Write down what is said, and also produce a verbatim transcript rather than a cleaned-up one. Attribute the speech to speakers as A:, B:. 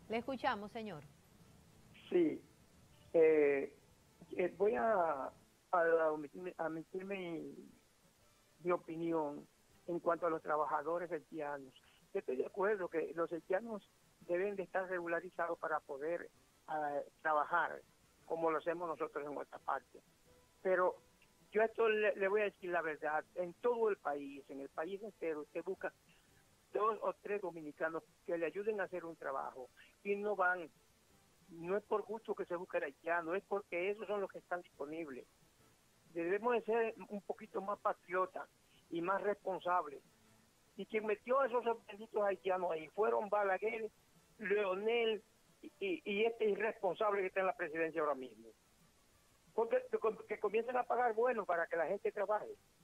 A: Le escuchamos, señor.
B: Sí, eh, eh, voy a, a, a omitir, a omitir mi, mi opinión en cuanto a los trabajadores haitianos. Yo estoy de acuerdo que los haitianos deben de estar regularizados para poder uh, trabajar como lo hacemos nosotros en nuestra parte. Pero yo a esto le, le voy a decir la verdad, en todo el país, en el país entero, usted busca dos o tres dominicanos que le ayuden a hacer un trabajo y no van. No es por gusto que se busque el haitiano, es porque esos son los que están disponibles. Debemos de ser un poquito más patriotas y más responsables. Y quien metió a esos benditos haitianos ahí fueron Balaguer, Leonel y, y, y este irresponsable que está en la presidencia ahora mismo. Porque que comiencen a pagar bueno para que la gente trabaje.